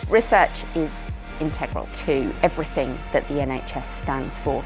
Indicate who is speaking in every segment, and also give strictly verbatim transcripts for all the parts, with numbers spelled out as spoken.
Speaker 1: Research is integral to everything that the N H S stands for.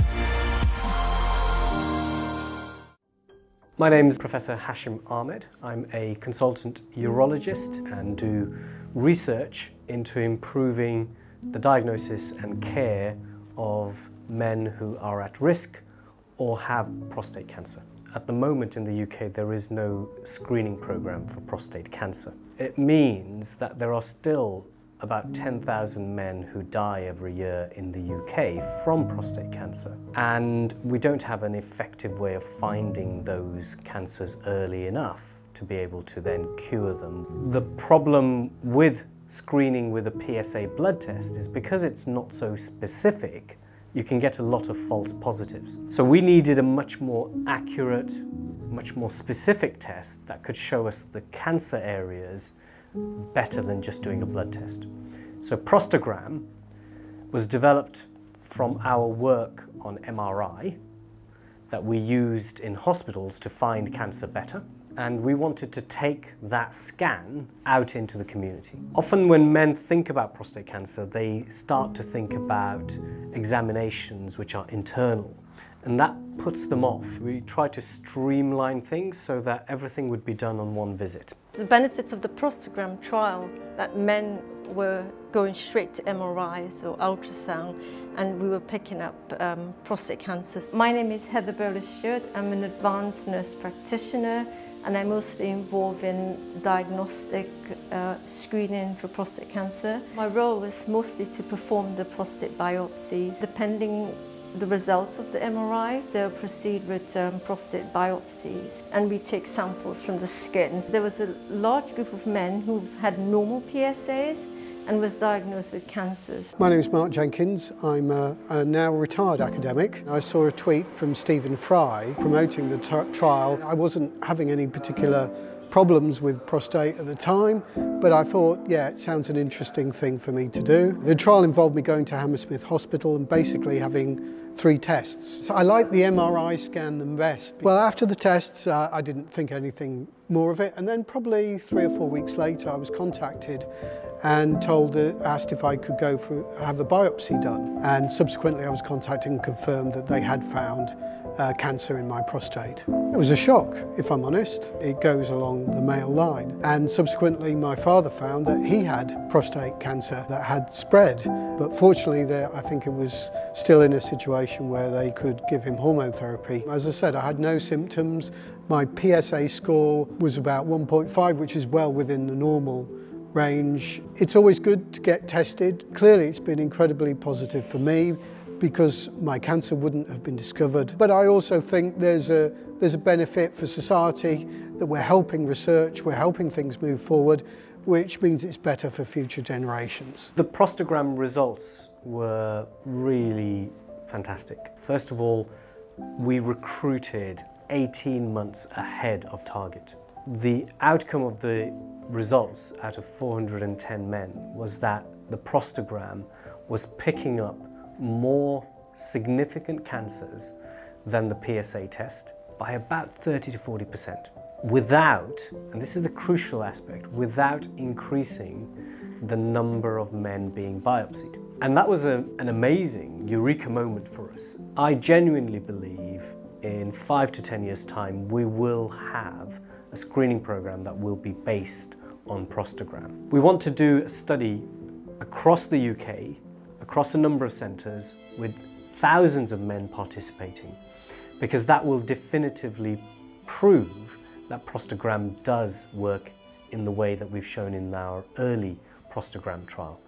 Speaker 2: My name is Professor Hashim Ahmed. I'm a consultant urologist and do research into improving the diagnosis and care of men who are at risk or have prostate cancer. At the moment in the U K there is no screening program for prostate cancer. It means that there are still about ten thousand men who die every year in the U K from prostate cancer, and we don't have an effective way of finding those cancers early enough to be able to then cure them. The problem with screening with a P S A blood test is because it's not so specific, you can get a lot of false positives. So we needed a much more accurate, much more specific test that could show us the cancer areas better than just doing a blood test. So Prostagram was developed from our work on M R I that we used in hospitals to find cancer better, and we wanted to take that scan out into the community. Often when men think about prostate cancer, they start to think about examinations which are internal, and that puts them off. We try to streamline things so that everything would be done on one visit.
Speaker 3: The benefits of the Prostagram trial, that men were going straight to M R Is or ultrasound, and we were picking up um, prostate cancers.
Speaker 4: My name is Heather Bowler-Stewart. I'm an advanced nurse practitioner, and I'm mostly involved in diagnostic uh, screening for prostate cancer. My role is mostly to perform the prostate biopsies. Depending the results of the M R I, they'll proceed with um, prostate biopsies, and we take samples from the skin. There was a large group of men who had normal P S As and was diagnosed with cancers.
Speaker 5: My name is Mark Jenkins. I'm a, a now retired academic. I saw a tweet from Stephen Fry promoting the trial. I wasn't having any particular problems with prostate at the time, but I thought, yeah, it sounds an interesting thing for me to do. The trial involved me going to Hammersmith Hospital and basically having three tests. So I liked the M R I scan the best. Well, after the tests, uh, I didn't think anything more of it, and then probably three or four weeks later, I was contacted and told, uh, asked if I could go for have a biopsy done, and subsequently I was contacted and confirmed that they had found Uh, cancer in my prostate. It was a shock, if I'm honest. It goes along the male line, and subsequently my father found that he had prostate cancer that had spread, but fortunately there, I think it was still in a situation where they could give him hormone therapy. As I said, I had no symptoms. My P S A score was about one point five, which is well within the normal range. It's always good to get tested. Clearly it's been incredibly positive for me, because my cancer wouldn't have been discovered. But I also think there's a, there's a benefit for society that we're helping research, we're helping things move forward, which means it's better for future generations.
Speaker 2: The Prostagram results were really fantastic. First of all, we recruited eighteen months ahead of target. The outcome of the results out of four hundred and ten men was that the Prostagram was picking up more significant cancers than the P S A test by about thirty to forty percent, without, and this is the crucial aspect, without increasing the number of men being biopsied. And that was a, an amazing eureka moment for us. I genuinely believe in five to ten years' time we will have a screening program that will be based on Prostagram. We want to do a study across the U K, across a number of centres, with thousands of men participating, because that will definitively prove that Prostagram does work in the way that we've shown in our early Prostagram trial.